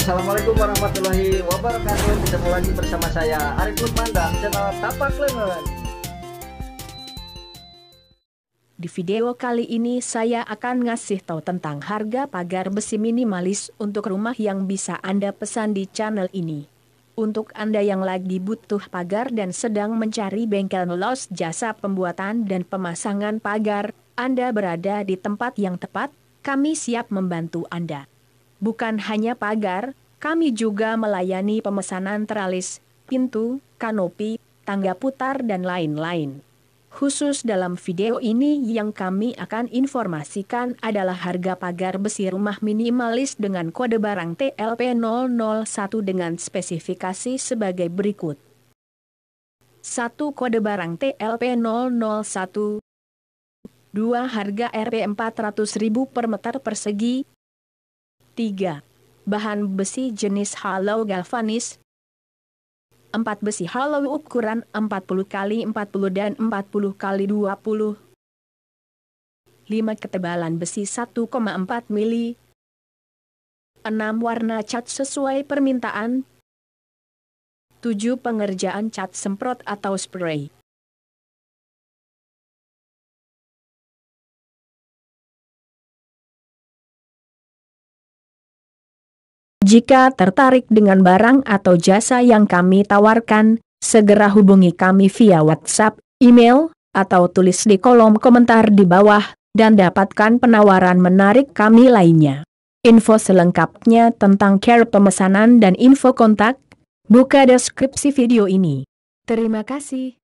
Assalamualaikum warahmatullahi wabarakatuh. Ketemu lagi bersama saya Arif Lukman dan channel Tapak Lengan. Di video kali ini saya akan ngasih tahu tentang harga pagar besi minimalis untuk rumah yang bisa Anda pesan di channel ini. Untuk Anda yang lagi butuh pagar dan sedang mencari bengkel los jasa pembuatan dan pemasangan pagar, Anda berada di tempat yang tepat. Kami siap membantu Anda. Bukan hanya pagar, kami juga melayani pemesanan teralis, pintu, kanopi, tangga putar dan lain-lain. Khusus dalam video ini yang kami akan informasikan adalah harga pagar besi rumah minimalis dengan kode barang TLP001 dengan spesifikasi sebagai berikut. 1. Kode barang TLP001. 2. Harga Rp400.000 per meter persegi. 3. Bahan besi jenis hollow galvanis. 4. Besi hollow ukuran 40x40 dan 40x20. 5. Ketebalan besi 1,4 mili. 6. Warna cat sesuai permintaan. 7. Pengerjaan cat semprot atau spray. Jika tertarik dengan barang atau jasa yang kami tawarkan, segera hubungi kami via WhatsApp, email, atau tulis di kolom komentar di bawah, dan dapatkan penawaran menarik kami lainnya. Info selengkapnya tentang care pemesanan dan info kontak, buka deskripsi video ini. Terima kasih.